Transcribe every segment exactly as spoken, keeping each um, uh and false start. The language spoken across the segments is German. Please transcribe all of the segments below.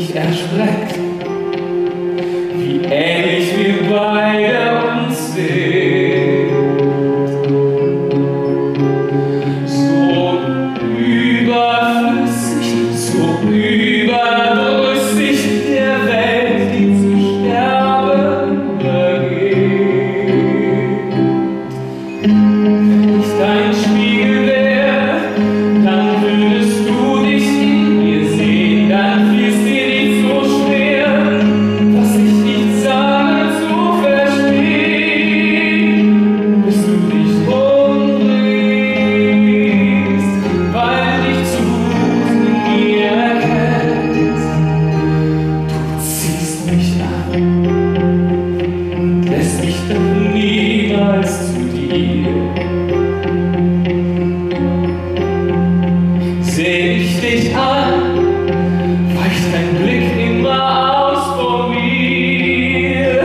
mich erschreckt, wie ähnlich wir beide uns sehen. So überflüssig, so überdrüssig der Welt, die zu sterben beginnt. Wenn ich dein Spiegel wäre, dann würdest du dich in mir sehen, dann fiel's dir nicht so schwer, was ich nicht sage zu verstehen, bis du dich umdrehst, weil dich zu gut in mir erkennst. Du ziehst mich an, lässt mich doch niemals zu dir. Seh ich dich an, weicht dein Blick immer aus vor mir.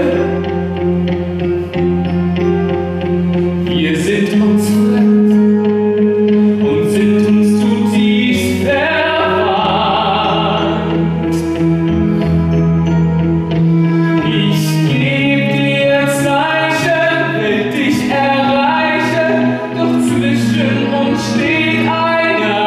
Wir sind uns fremd und sind uns zutiefst verwandt. Ich geb dir Zeichen, will dich erreichen, doch zwischen uns steht eine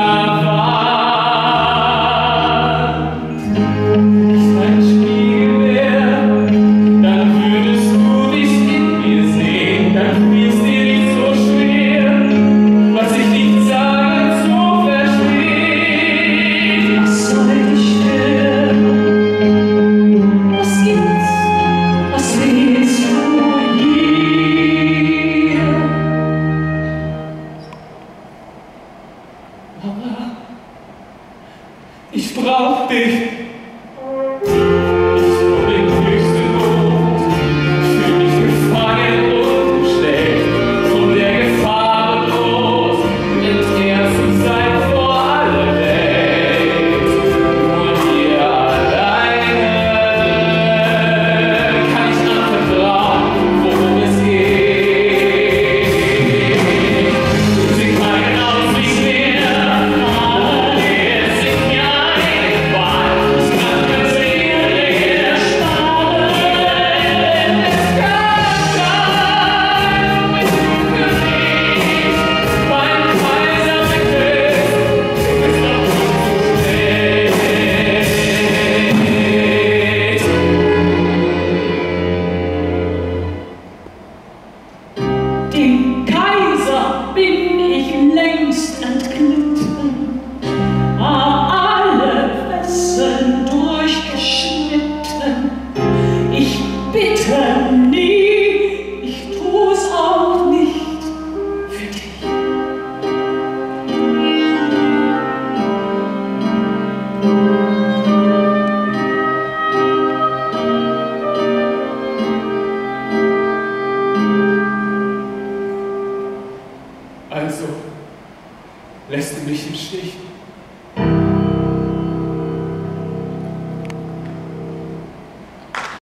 Ich brauch dich.